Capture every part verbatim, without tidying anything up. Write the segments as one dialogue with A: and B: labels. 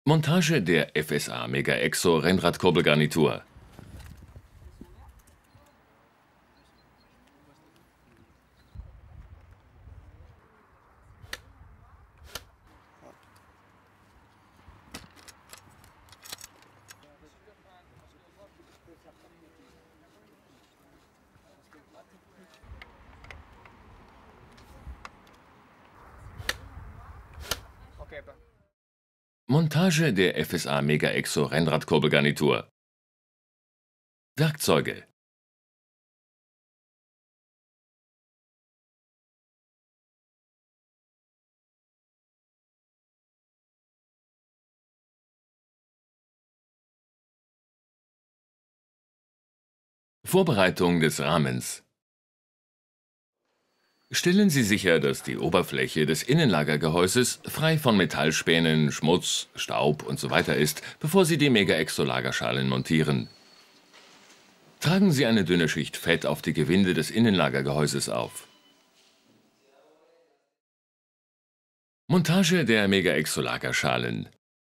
A: Montage der F S A Mega Exo Rennradkurbelgarnitur. Montage der F S A Mega Exo Rennradkurbelgarnitur. Werkzeuge. Vorbereitung des Rahmens. Stellen Sie sicher, dass die Oberfläche des Innenlagergehäuses frei von Metallspänen, Schmutz, Staub usw. ist, bevor Sie die Mega Exo Lagerschalen montieren. Tragen Sie eine dünne Schicht Fett auf die Gewinde des Innenlagergehäuses auf. Montage der Mega Exo Lagerschalen.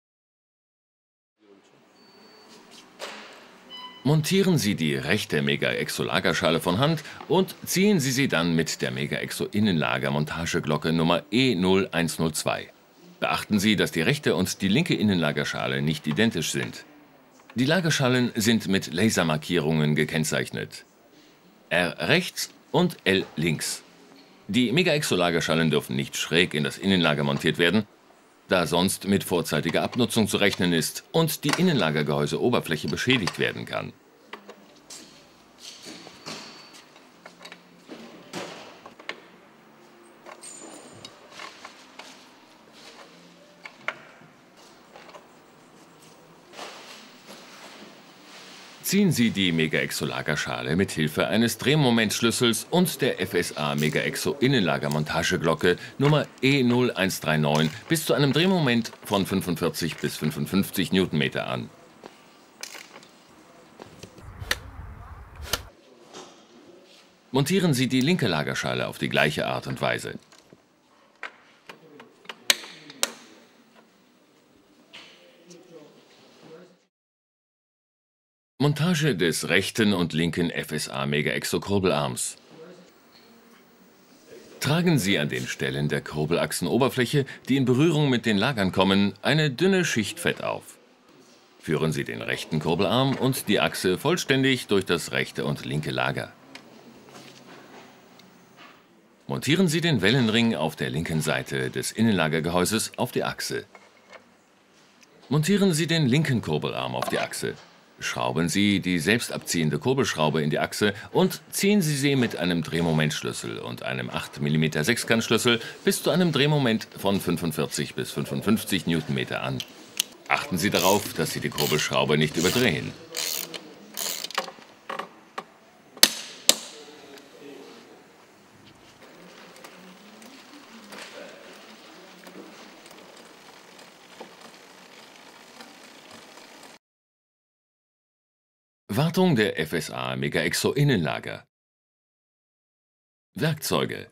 A: Montieren Sie die rechte Mega Exo Lagerschale von Hand und ziehen Sie sie dann mit der Mega Exo Innenlager Montageglocke Nummer E null eins null zwei. Beachten Sie, dass die rechte und die linke Innenlagerschale nicht identisch sind. Die Lagerschalen sind mit Lasermarkierungen gekennzeichnet. R rechts und L links. Die Mega Exo Lagerschalen dürfen nicht schräg in das Innenlager montiert werden, da sonst mit vorzeitiger Abnutzung zu rechnen ist und die Innenlagergehäuseoberfläche beschädigt werden kann. Ziehen Sie die Mega Exo Lagerschale mit Hilfe eines Drehmomentschlüssels und der F S A Mega Exo Innenlager Montageglocke Nummer E null eins drei neun bis zu einem Drehmoment von fünfundvierzig bis fünfundfünfzig Newtonmeter an. Montieren Sie die linke Lagerschale auf die gleiche Art und Weise. Montage des rechten und linken F S A Mega Exo Kurbelarms. Tragen Sie an den Stellen der Kurbelachsenoberfläche, die in Berührung mit den Lagern kommen, eine dünne Schicht Fett auf. Führen Sie den rechten Kurbelarm und die Achse vollständig durch das rechte und linke Lager. Montieren Sie den Wellenring auf der linken Seite des Innenlagergehäuses auf die Achse. Montieren Sie den linken Kurbelarm auf die Achse. Schrauben Sie die selbst abziehende Kurbelschraube in die Achse und ziehen Sie sie mit einem Drehmomentschlüssel und einem acht Millimeter Sechskantschlüssel bis zu einem Drehmoment von fünfundvierzig bis fünfundfünfzig Newtonmeter an. Achten Sie darauf, dass Sie die Kurbelschraube nicht überdrehen. Wartung der F S A Mega Exo Innenlager. Werkzeuge.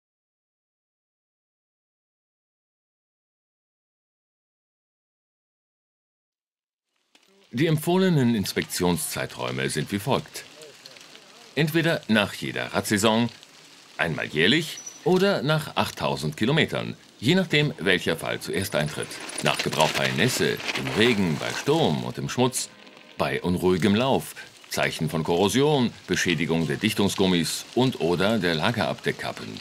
A: Die empfohlenen Inspektionszeiträume sind wie folgt. Entweder nach jeder Radsaison, einmal jährlich oder nach achttausend Kilometern, je nachdem, welcher Fall zuerst eintritt. Nach Gebrauch bei Nässe, im Regen, bei Sturm und im Schmutz, bei unruhigem Lauf, Zeichen von Korrosion, Beschädigung der Dichtungsgummis und oder der Lagerabdeckkappen.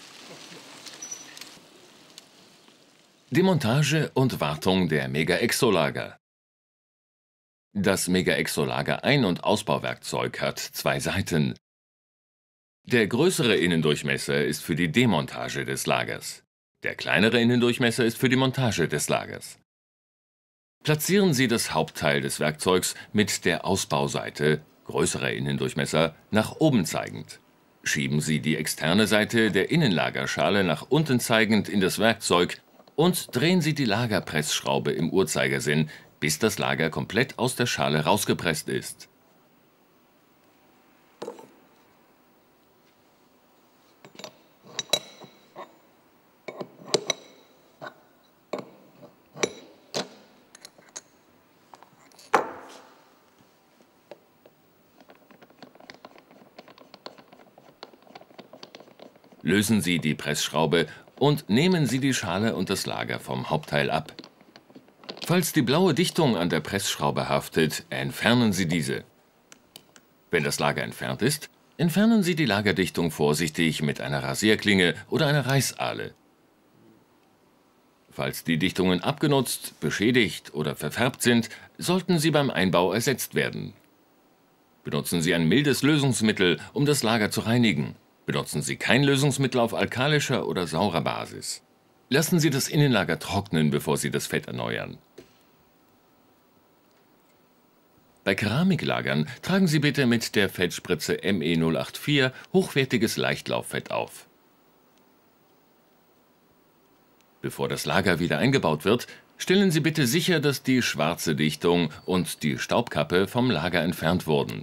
A: Demontage und Wartung der Mega Exo Lager. Das Mega Exo Lager Ein- und Ausbauwerkzeug hat zwei Seiten. Der größere Innendurchmesser ist für die Demontage des Lagers. Der kleinere Innendurchmesser ist für die Montage des Lagers. Platzieren Sie das Hauptteil des Werkzeugs mit der Ausbauseite, größerer Innendurchmesser, nach oben zeigend. Schieben Sie die externe Seite der Innenlagerschale nach unten zeigend in das Werkzeug und drehen Sie die Lagerpressschraube im Uhrzeigersinn, bis das Lager komplett aus der Schale rausgepresst ist. lösen Sie die Pressschraube und nehmen Sie die Schale und das Lager vom Hauptteil ab. Falls die blaue Dichtung an der Pressschraube haftet, entfernen Sie diese. Wenn das Lager entfernt ist, entfernen Sie die Lagerdichtung vorsichtig mit einer Rasierklinge oder einer Reißahle. Falls die Dichtungen abgenutzt, beschädigt oder verfärbt sind, sollten sie beim Einbau ersetzt werden. Benutzen Sie ein mildes Lösungsmittel, um das Lager zu reinigen. Benutzen Sie kein Lösungsmittel auf alkalischer oder saurer Basis. Lassen Sie das Innenlager trocknen, bevor Sie das Fett erneuern. Bei Keramiklagern tragen Sie bitte mit der Fettspritze M E null acht vier hochwertiges Leichtlauffett auf. Bevor das Lager wieder eingebaut wird, stellen Sie bitte sicher, dass die schwarze Dichtung und die Staubkappe vom Lager entfernt wurden.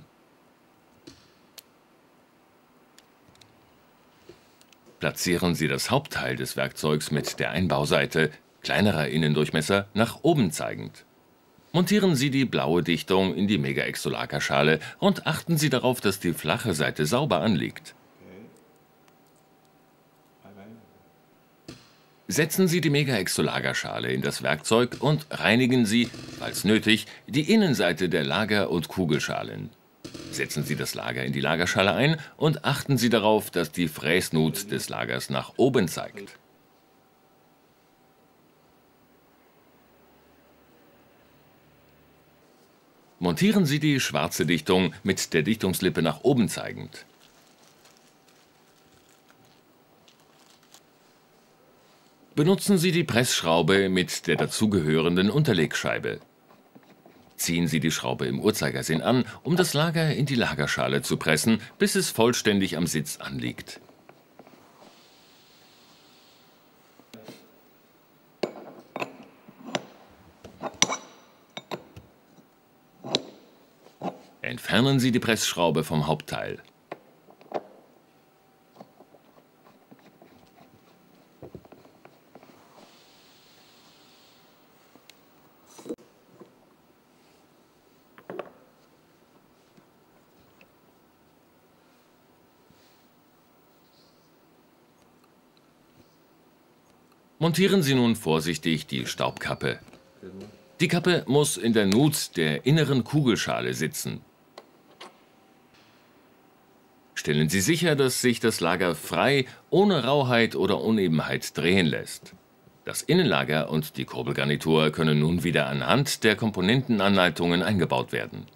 A: Platzieren Sie das Hauptteil des Werkzeugs mit der Einbauseite, kleinerer Innendurchmesser, nach oben zeigend. Montieren Sie die blaue Dichtung in die Mega Exo-Lagerschale und achten Sie darauf, dass die flache Seite sauber anliegt. Setzen Sie die Mega Exo-Lagerschale in das Werkzeug und reinigen Sie, falls nötig, die Innenseite der Lager- und Kugelschalen. Setzen Sie das Lager in die Lagerschale ein und achten Sie darauf, dass die Fräsnut des Lagers nach oben zeigt. Montieren Sie die schwarze Dichtung mit der Dichtungslippe nach oben zeigend. Benutzen Sie die Pressschraube mit der dazugehörenden Unterlegscheibe. Ziehen Sie die Schraube im Uhrzeigersinn an, um das Lager in die Lagerschale zu pressen, bis es vollständig am Sitz anliegt. Entfernen Sie die Pressschraube vom Hauptteil. Montieren Sie nun vorsichtig die Staubkappe. Die Kappe muss in der Nut der inneren Kugelschale sitzen. Stellen Sie sicher, dass sich das Lager frei, ohne Rauheit oder Unebenheit drehen lässt. Das Innenlager und die Kurbelgarnitur können nun wieder anhand der Komponentenanleitungen eingebaut werden.